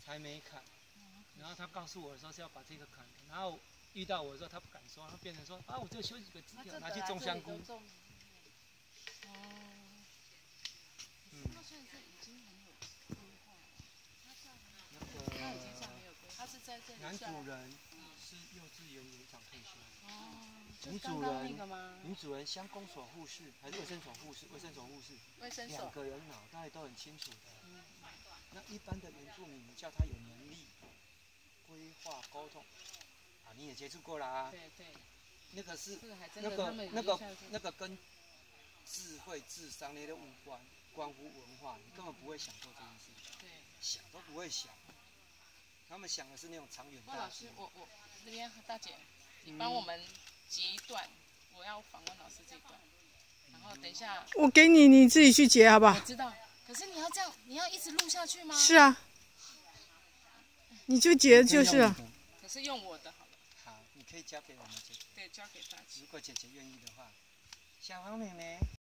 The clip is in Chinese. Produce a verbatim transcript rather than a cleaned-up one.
才没砍。然后他告诉我的时候是要把这个砍，然后遇到我的时候他不敢说，他变成说啊，我就修几个枝条拿去种香菇。 哦。 嗯。 他算是已经很有规划了。那个。他已经算很有规划。他是在这里。 男主人是幼稚园园长退休。 哦。 女主人，女主人乡公所护士还是卫生所护士？卫生所护士。 卫生所。 两个人脑袋都很清楚的。嗯。那一般的原住民，你叫他有能力规划沟通，啊，你也接触过啦。 对对。 那个是那个那个那个跟智慧、智商那些无关，关乎文化，你根本不会想做这件事。 对。想都不会想。他们想的是那种长远大计。 老师，我我这边大姐，你帮我们截一段，我要访问老师这一段，然后等一下。 我给你，你自己去截好不好？ 我知道，可是你要这样，你要一直录下去吗？ 是啊，你就截就是了。 可是用我的好了。 好，你可以交给我们姐姐。 对，交给大姐。 如果姐姐愿意的话，小黄妹妹。